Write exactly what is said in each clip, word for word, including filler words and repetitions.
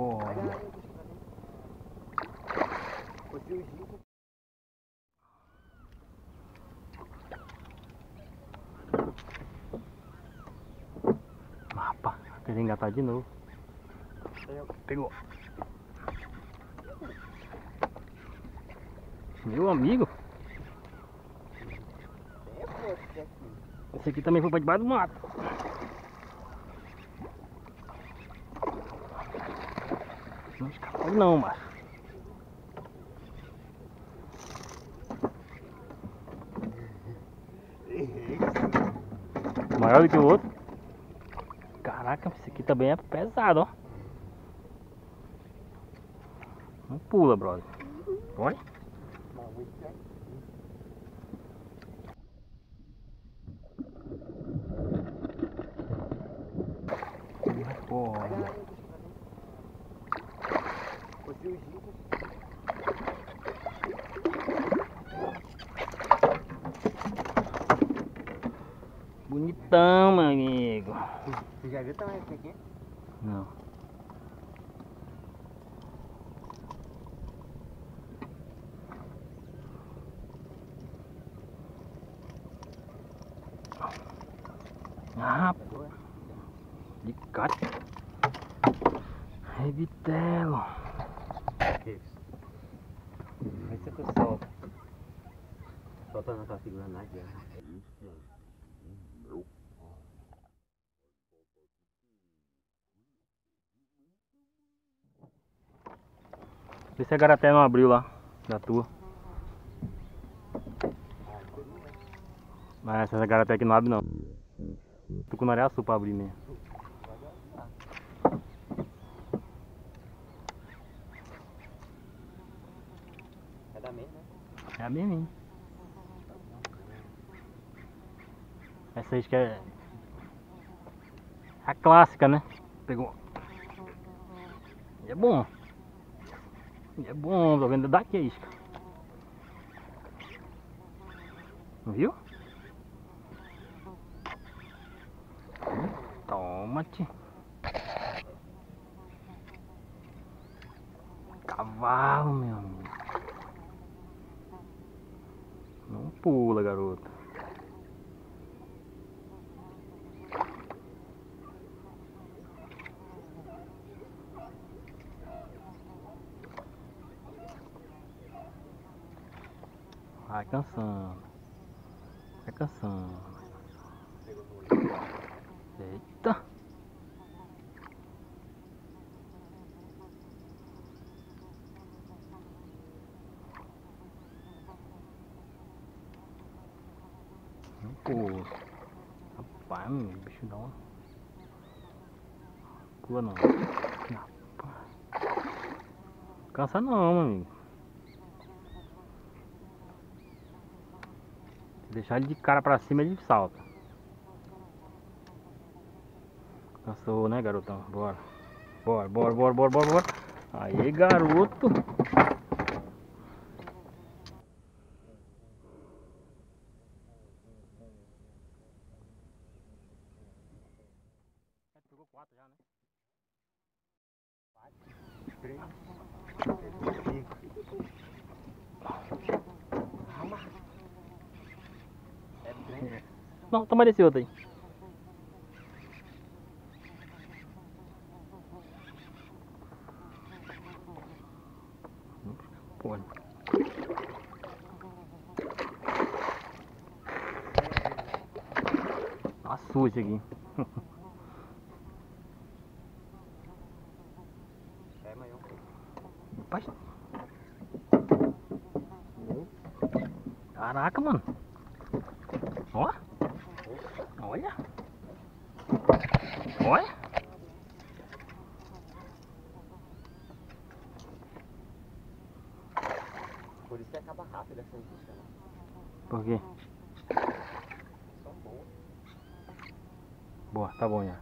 porra. Rapaz, quer engatar de novo. Pegou. Meu amigo. Esse aqui também foi pra debaixo do mato. Não escapou não, macho. Maior do que o outro. Caraca, esse aqui também é pesado, ó. Não pula, brother. Olha. Porra. Bonitão, meu amigo. Você já viu também esse aqui? Não. Ah, de cate. É bitelo. Isso. Vê se tu solta. Solta não, tá segurando na guerra. Vê se a garaté não abriu lá, da tua. Mas essa garaté aqui não abre não. Tucunaré-açu pra abrir mesmo. É da mesma, né? É a mesma. Essa aí que é a clássica, né? Pegou. E é bom. E é bom, tô vendo daqui a isca. Viu? Toma-te. Cavalo, meu amigo. Não pula, garoto. Vai cansando. Vai cansando. Eita. Não pula. Rapaz, meu bicho dá uma... Pula não. Cansa não, meu amigo. Se deixar ele de cara pra cima, ele salta. Cansou, né, garotão? Bora. Bora, bora, bora, bora, bora, bora. Aí, garoto. Pegou quatro já, né? Três. É trem. Não, toma desse outro aí. Pô. Tá sujo aqui. É maior. Rapaz. Caraca, mano. Ó. Olha. Olha. Por isso que acaba rápido essa indústria, né? Por quê? São boas. Boa, tá bom já.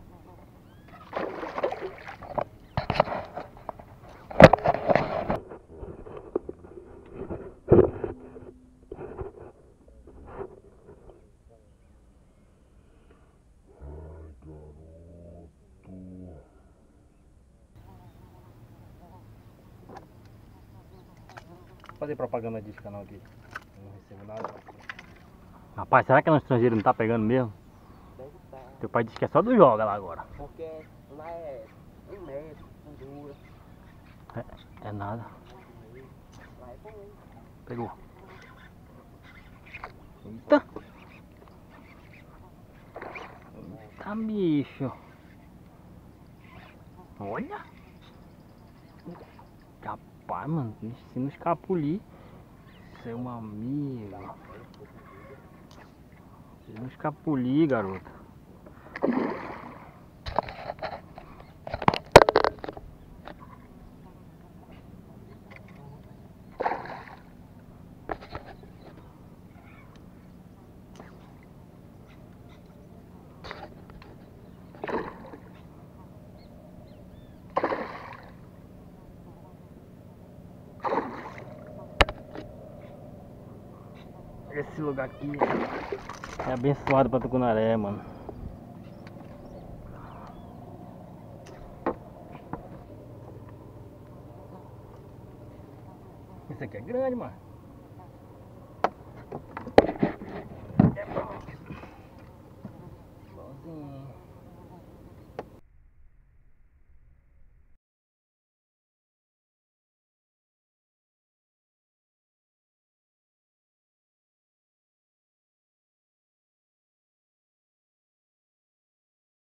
fazer propaganda desse canal aqui. Eu não recebo nada. Rapaz, será que no estrangeiro não tá pegando mesmo? Deve estar. Teu pai disse que é só do joga lá agora. Porque lá é um metro, fundura. É, é nada. Lá é bom. Pegou. Eita! Eita, bicho! Olha! Rapaz, mano, se não escapulir, seu amigo. Se não escapulir, garoto. Esse lugar aqui é abençoado pra tucunaré, mano. Esse aqui é grande, mano.